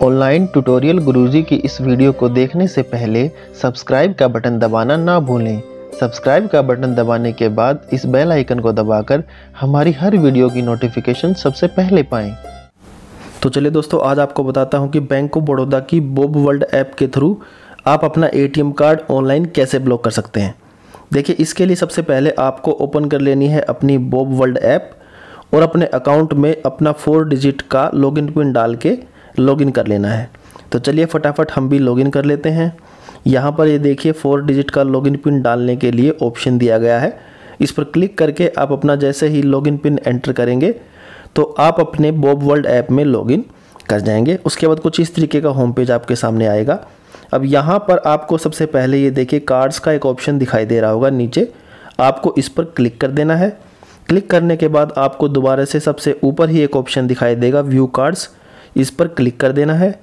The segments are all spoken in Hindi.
ऑनलाइन ट्यूटोरियल गुरुजी की इस वीडियो को देखने से पहले सब्सक्राइब का बटन दबाना ना भूलें। सब्सक्राइब का बटन दबाने के बाद इस बेल आइकन को दबाकर हमारी हर वीडियो की नोटिफिकेशन सबसे पहले पाएं। तो चलिए दोस्तों, आज आपको बताता हूं कि बैंक ऑफ बड़ौदा की बॉब वर्ल्ड ऐप के थ्रू आप अपना एटीएम कार्ड ऑनलाइन कैसे ब्लॉक कर सकते हैं। देखिए, इसके लिए सबसे पहले आपको ओपन कर लेनी है अपनी बॉब वर्ल्ड ऐप और अपने अकाउंट में अपना 4 डिजिट का लॉगिन पिन डाल के लॉगिन कर लेना है। तो चलिए फटाफट हम भी लॉगिन कर लेते हैं। यहाँ पर ये देखिए 4 डिजिट का लॉगिन पिन डालने के लिए ऑप्शन दिया गया है। इस पर क्लिक करके आप अपना जैसे ही लॉगिन पिन एंटर करेंगे तो आप अपने बॉब वर्ल्ड ऐप में लॉगिन कर जाएंगे। उसके बाद कुछ इस तरीके का होम पेज आपके सामने आएगा। अब यहाँ पर आपको सबसे पहले ये देखिए कार्ड्स का एक ऑप्शन दिखाई दे रहा होगा नीचे, आपको इस पर क्लिक कर देना है। क्लिक करने के बाद आपको दोबारा से सबसे ऊपर ही एक ऑप्शन दिखाई देगा व्यू कार्ड्स, इस पर क्लिक कर देना है।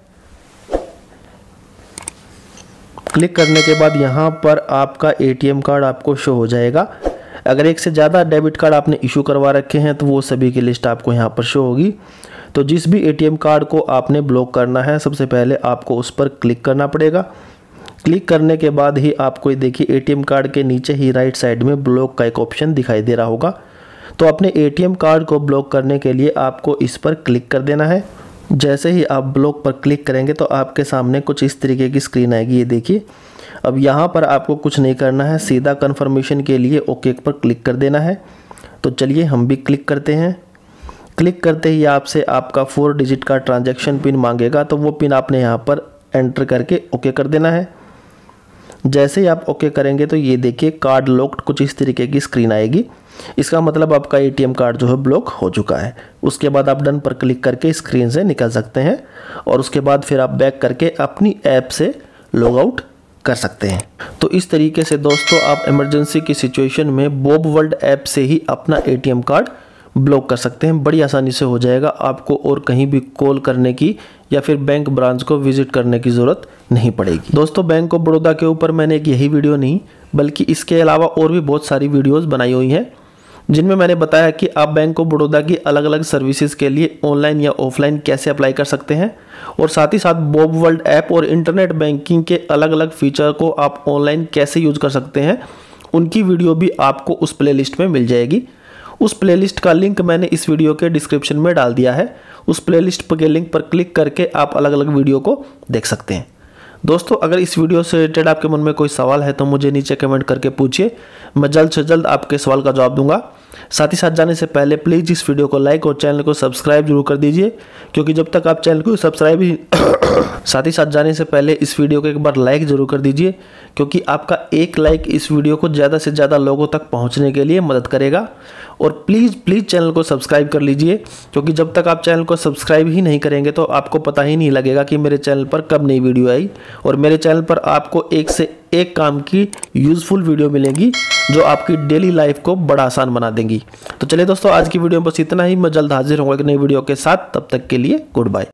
क्लिक करने के बाद यहाँ पर आपका एटीएम कार्ड आपको शो हो जाएगा। अगर एक से ज़्यादा डेबिट कार्ड आपने इशू करवा रखे हैं तो वो सभी की लिस्ट आपको यहाँ पर शो होगी। तो जिस भी एटीएम कार्ड को आपने ब्लॉक करना है सबसे पहले आपको उस पर क्लिक करना पड़ेगा। क्लिक करने के बाद ही आपको देखिए एटीएम कार्ड के नीचे ही राइट साइड में ब्लॉक का एक ऑप्शन दिखाई दे रहा होगा। तो अपने एटीएम कार्ड को ब्लॉक करने के लिए आपको इस पर क्लिक कर देना है। जैसे ही आप ब्लॉक पर क्लिक करेंगे तो आपके सामने कुछ इस तरीके की स्क्रीन आएगी। ये देखिए, अब यहाँ पर आपको कुछ नहीं करना है, सीधा कन्फर्मेशन के लिए ओके पर क्लिक कर देना है। तो चलिए हम भी क्लिक करते हैं। क्लिक करते ही आपसे आपका 4 डिजिट का ट्रांजैक्शन पिन मांगेगा, तो वो पिन आपने यहाँ पर एंटर करके ओके कर देना है। जैसे ही आप ओके करेंगे तो ये देखिए कार्ड लॉक्ड कुछ इस तरीके की स्क्रीन आएगी। इसका मतलब आपका एटीएम कार्ड जो है ब्लॉक हो चुका है। उसके बाद आप डन पर क्लिक करके स्क्रीन से निकल सकते हैं और उसके बाद फिर आप बैक करके अपनी ऐप से लॉग आउट कर सकते हैं। तो इस तरीके से दोस्तों आप इमरजेंसी की सिचुएशन में बॉब वर्ल्ड ऐप से ही अपना एटीएम कार्ड ब्लॉक कर सकते हैं। बड़ी आसानी से हो जाएगा, आपको और कहीं भी कॉल करने की या फिर बैंक ब्रांच को विजिट करने की ज़रूरत नहीं पड़ेगी। दोस्तों, बैंक ऑफ बड़ौदा के ऊपर मैंने एक यही वीडियो नहीं बल्कि इसके अलावा और भी बहुत सारी वीडियोस बनाई हुई हैं जिनमें मैंने बताया कि आप बैंक ऑफ बड़ौदा की अलग अलग सर्विसेज के लिए ऑनलाइन या ऑफलाइन कैसे अप्लाई कर सकते हैं और साथ ही साथ बॉब वर्ल्ड ऐप और इंटरनेट बैंकिंग के अलग अलग फीचर को आप ऑनलाइन कैसे यूज़ कर सकते हैं। उनकी वीडियो भी आपको उस प्लेलिस्ट में मिल जाएगी। उस प्लेलिस्ट का लिंक मैंने इस वीडियो के डिस्क्रिप्शन में डाल दिया है। उस प्लेलिस्ट के लिंक पर क्लिक करके आप अलग अलग वीडियो को देख सकते हैं। दोस्तों, अगर इस वीडियो से रिलेटेड आपके मन में कोई सवाल है तो मुझे नीचे कमेंट करके पूछिए, मैं जल्द से जल्द आपके सवाल का जवाब दूंगा। साथ ही साथ जाने से पहले प्लीज़ इस वीडियो को लाइक और चैनल को सब्सक्राइब जरूर कर दीजिए, क्योंकि जब तक आप चैनल को सब्सक्राइब ही साथ ही साथ जाने से पहले इस वीडियो को एक बार लाइक जरूर कर दीजिए, क्योंकि आपका एक लाइक इस वीडियो को ज़्यादा से ज़्यादा लोगों तक पहुंचने के लिए मदद करेगा। और प्लीज़ चैनल को सब्सक्राइब कर लीजिए, क्योंकि जब तक आप चैनल को सब्सक्राइब ही नहीं करेंगे तो आपको पता ही नहीं लगेगा कि मेरे चैनल पर कब नई वीडियो आई। और मेरे चैनल पर आपको एक से एक काम की यूज़फुल वीडियो मिलेंगी जो आपकी डेली लाइफ को बड़ा आसान बना देंगी। तो चलिए दोस्तों, आज की वीडियो में बस इतना ही। मैं जल्द हाजिर होऊंगा एक नई वीडियो के साथ। तब तक के लिए गुड बाय।